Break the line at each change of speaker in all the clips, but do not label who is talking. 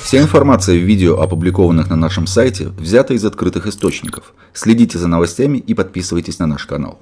Вся информация в видео, опубликованных на нашем сайте, взята из открытых источников. Следите за новостями и подписывайтесь на наш канал.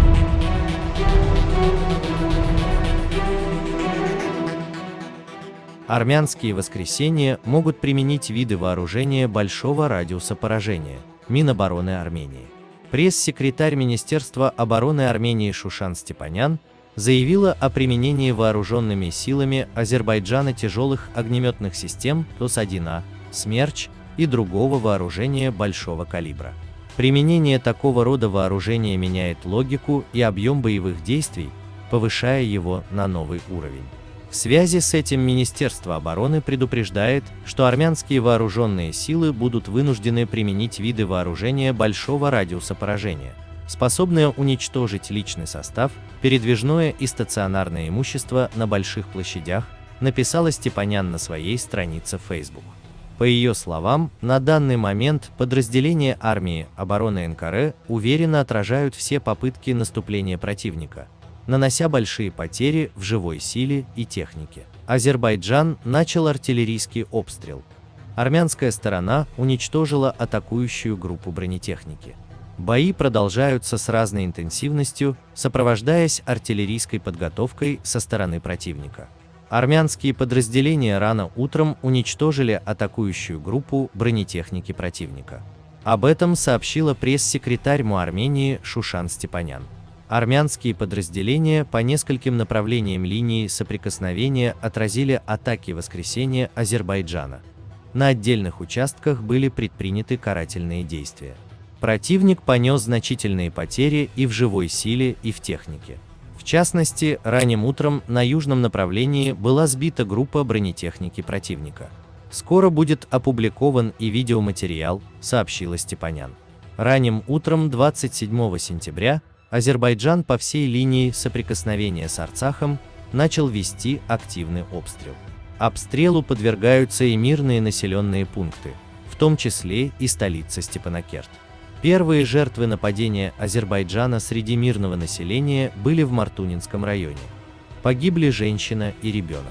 Армянские воскресения могут применить виды вооружения большого радиуса поражения. Минобороны Армении. Пресс-секретарь Министерства обороны Армении Шушан Степанян заявила о применении вооруженными силами Азербайджана тяжелых огнеметных систем ТОС-1А, «Смерч» и другого вооружения большого калибра. Применение такого рода вооружения меняет логику и объем боевых действий, повышая его на новый уровень. В связи с этим Министерство обороны предупреждает, что армянские вооруженные силы будут вынуждены применить виды вооружения большого радиуса поражения, способные уничтожить личный состав, передвижное и стационарное имущество на больших площадях, написала Степанян на своей странице в Facebook. По ее словам, на данный момент подразделения армии обороны НКР уверенно отражают все попытки наступления противника, нанося большие потери в живой силе и технике. Азербайджан начал артиллерийский обстрел. Армянская сторона уничтожила атакующую группу бронетехники. Бои продолжаются с разной интенсивностью, сопровождаясь артиллерийской подготовкой со стороны противника. Армянские подразделения рано утром уничтожили атакующую группу бронетехники противника. Об этом сообщила пресс-секретарь МО Армении Шушан Степанян. Армянские подразделения по нескольким направлениям линии соприкосновения отразили атаки воскресения Азербайджана. На отдельных участках были предприняты карательные действия. Противник понес значительные потери и в живой силе, и в технике. В частности, ранним утром на южном направлении была сбита группа бронетехники противника. Скоро будет опубликован и видеоматериал, сообщила Степанян. Ранним утром 27 сентября Азербайджан по всей линии соприкосновения с Арцахом начал вести активный обстрел. Обстрелу подвергаются и мирные населенные пункты, в том числе и столица Степанакерт. Первые жертвы нападения Азербайджана среди мирного населения были в Мартунинском районе. Погибли женщина и ребенок.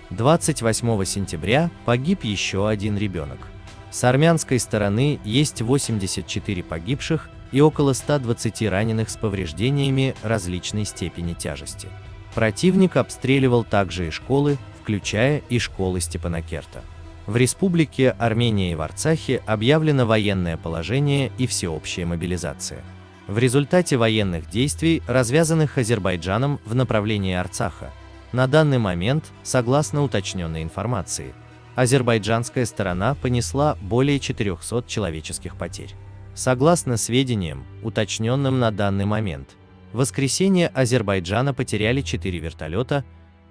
28 сентября погиб еще один ребенок. С армянской стороны есть 84 погибших и около 120 раненых с повреждениями различной степени тяжести. Противник обстреливал также и школы, включая и школы Степанакерта. В Республике Армения и в Арцахе объявлено военное положение и всеобщая мобилизация. В результате военных действий, развязанных Азербайджаном в направлении Арцаха, на данный момент, согласно уточненной информации, азербайджанская сторона понесла более 400 человеческих потерь. Согласно сведениям, уточненным на данный момент, в воскресенье Азербайджана потеряли 4 вертолета,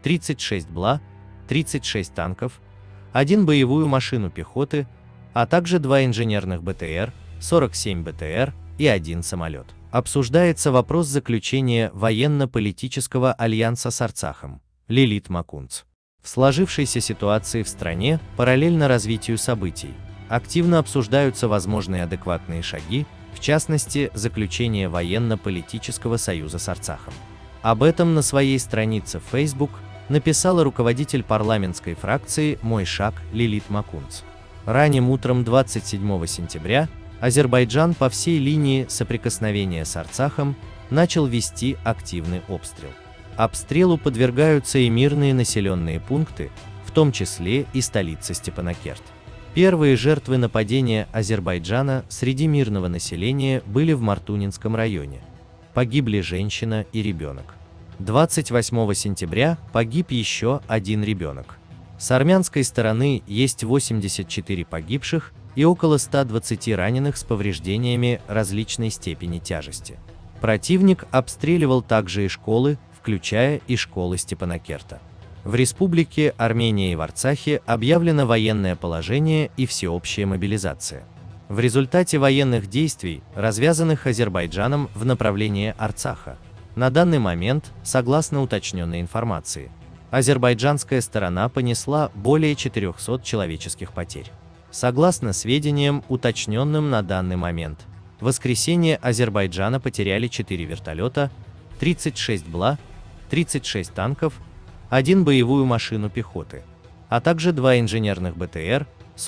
36 БЛА, 36 танков, 1 боевую машину пехоты, а также 2 инженерных БТР, 47 БТР и 1 самолет. Обсуждается вопрос заключения военно-политического альянса с Арцахом. Лилит Макунц. В сложившейся ситуации в стране, параллельно развитию событий, активно обсуждаются возможные адекватные шаги, в частности, заключение военно-политического союза с Арцахом. Об этом на своей странице в Facebook написала руководитель парламентской фракции «Мой шаг» Лилит Макунц. Ранним утром 27 сентября Азербайджан по всей линии соприкосновения с Арцахом начал вести активный обстрел. Обстрелу подвергаются и мирные населенные пункты, в том числе и столица Степанакерт. Первые жертвы нападения Азербайджана среди мирного населения были в Мартунинском районе. Погибли женщина и ребенок. 28 сентября погиб еще один ребенок. С армянской стороны есть 84 погибших и около 120 раненых с повреждениями различной степени тяжести. Противник обстреливал также и школы, включая и школы Степанакерта. В Республике Армения и в Арцахе объявлено военное положение и всеобщая мобилизация. В результате военных действий, развязанных Азербайджаном в направлении Арцаха, на данный момент, согласно уточненной информации, азербайджанская сторона понесла более 400 человеческих потерь. Согласно сведениям, уточненным на данный момент, в воскресенье Азербайджана потеряли 4 вертолета, 36 БЛА, 36 танков, 1 боевую машину пехоты, а также 2 инженерных БТР,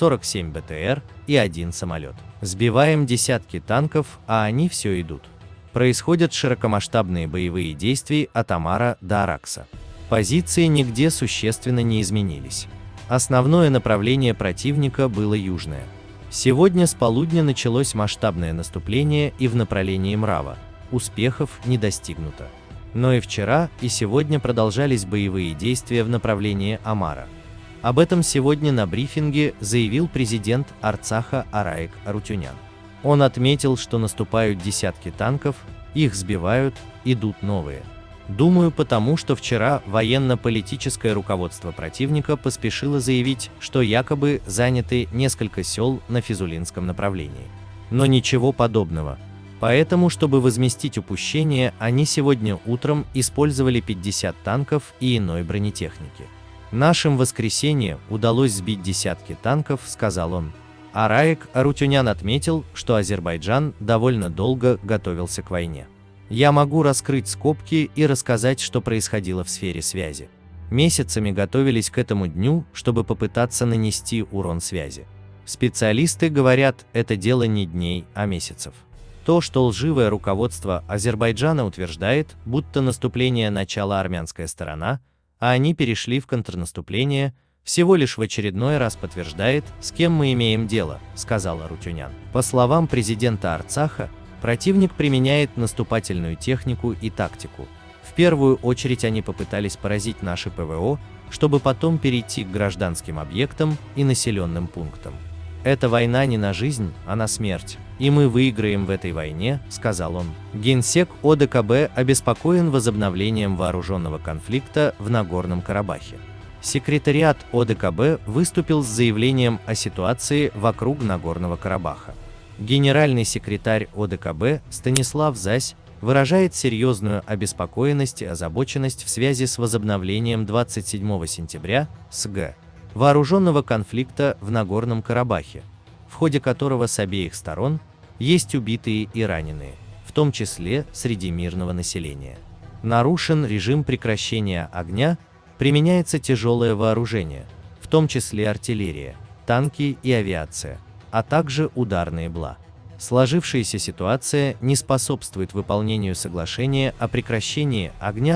47 БТР и 1 самолет. Сбиваем десятки танков, а они все идут. Происходят широкомасштабные боевые действия от Амара до Аракса. Позиции нигде существенно не изменились. Основное направление противника было южное. Сегодня с полудня началось масштабное наступление и в направлении Мрава. Успехов не достигнуто. Но и вчера, и сегодня продолжались боевые действия в направлении Амара. Об этом сегодня на брифинге заявил президент Арцаха Араик Арутюнян. Он отметил, что наступают десятки танков, их сбивают, идут новые. Думаю, потому что вчера военно-политическое руководство противника поспешило заявить, что якобы заняты несколько сел на Физулинском направлении. Но ничего подобного. Поэтому, чтобы возместить упущение, они сегодня утром использовали 50 танков и иной бронетехники. Нашим в воскресенье удалось сбить десятки танков, сказал он. Араик Арутюнян отметил, что Азербайджан довольно долго готовился к войне. Я могу раскрыть скобки и рассказать, что происходило в сфере связи. Месяцами готовились к этому дню, чтобы попытаться нанести урон связи. Специалисты говорят, это дело не дней, а месяцев. То, что лживое руководство Азербайджана утверждает, будто наступление начала армянская сторона, а они перешли в контрнаступление, всего лишь в очередной раз подтверждает, с кем мы имеем дело, сказал Арутюнян. По словам президента Арцаха, противник применяет наступательную технику и тактику. В первую очередь они попытались поразить наши ПВО, чтобы потом перейти к гражданским объектам и населенным пунктам. «Это война не на жизнь, а на смерть, и мы выиграем в этой войне», — сказал он. Генсек ОДКБ обеспокоен возобновлением вооруженного конфликта в Нагорном Карабахе. Секретариат ОДКБ выступил с заявлением о ситуации вокруг Нагорного Карабаха. Генеральный секретарь ОДКБ Станислав Зась выражает серьезную обеспокоенность и озабоченность в связи с возобновлением 27 сентября СГ вооруженного конфликта в Нагорном Карабахе, в ходе которого с обеих сторон есть убитые и раненые, в том числе среди мирного населения. Нарушен режим прекращения огня, применяется тяжелое вооружение, в том числе артиллерия, танки и авиация, а также ударные БЛА. Сложившаяся ситуация не способствует выполнению соглашения о прекращении огня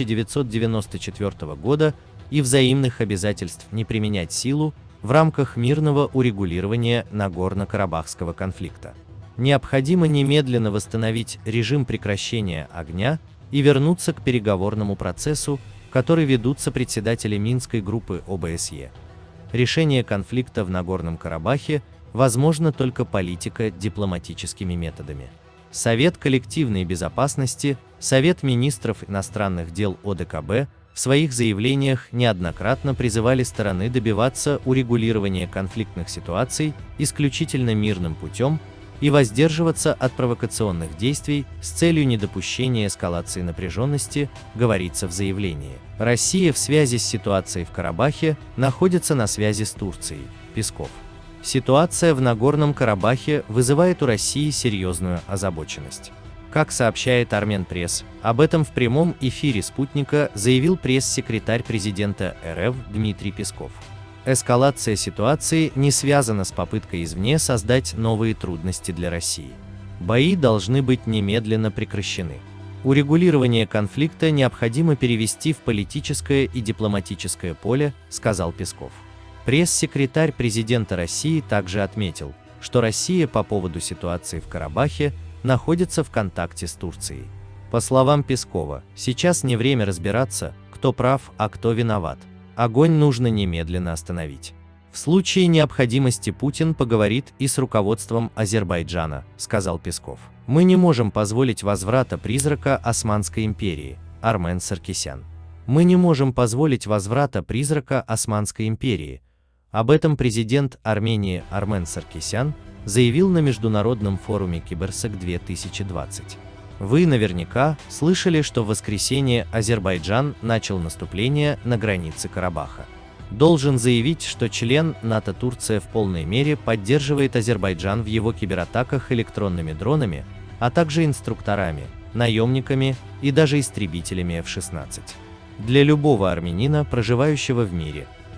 1994 года и взаимных обязательств не применять силу в рамках мирного урегулирования Нагорно-Карабахского конфликта. Необходимо немедленно восстановить режим прекращения огня и вернуться к переговорному процессу, который ведутся председатели Минской группы ОБСЕ. Решение конфликта в Нагорном Карабахе возможно только политико-дипломатическими методами. Совет коллективной безопасности, Совет министров иностранных дел ОДКБ в своих заявлениях неоднократно призывали стороны добиваться урегулирования конфликтных ситуаций исключительно мирным путем и воздерживаться от провокационных действий с целью недопущения эскалации напряженности, говорится в заявлении. Россия в связи с ситуацией в Карабахе находится на связи с Турцией, Песков. Ситуация в Нагорном Карабахе вызывает у России серьезную озабоченность. Как сообщает Арменпресс, об этом в прямом эфире «Спутника» заявил пресс-секретарь президента РФ Дмитрий Песков. Эскалация ситуации не связана с попыткой извне создать новые трудности для России. Бои должны быть немедленно прекращены. Урегулирование конфликта необходимо перевести в политическое и дипломатическое поле, сказал Песков. Пресс-секретарь президента России также отметил, что Россия по поводу ситуации в Карабахе находится в контакте с Турцией. По словам Пескова, сейчас не время разбираться, кто прав, а кто виноват. Огонь нужно немедленно остановить. В случае необходимости Путин поговорит и с руководством Азербайджана, сказал Песков. Мы не можем позволить возврата призрака Османской империи, Армен Саркисян. Мы не можем позволить возврата призрака Османской империи. Об этом президент Армении Армен Саркисян заявил на международном форуме Киберсек-2020. Вы наверняка слышали, что в воскресенье Азербайджан начал наступление на границе Карабаха. Должен заявить, что член НАТО Турция в полной мере поддерживает Азербайджан в его кибератаках электронными дронами, а также инструкторами, наемниками и даже истребителями F-16. Для любого армянина, проживающего в мире,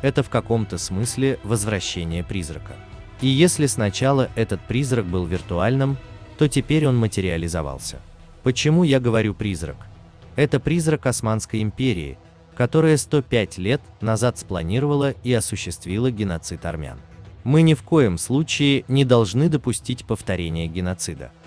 Это в каком-то смысле возвращение призрака. И если сначала этот призрак был виртуальным, то теперь он материализовался. Почему я говорю призрак? Это призрак Османской империи, которая 105 лет назад спланировала и осуществила геноцид армян. Мы ни в коем случае не должны допустить повторения геноцида.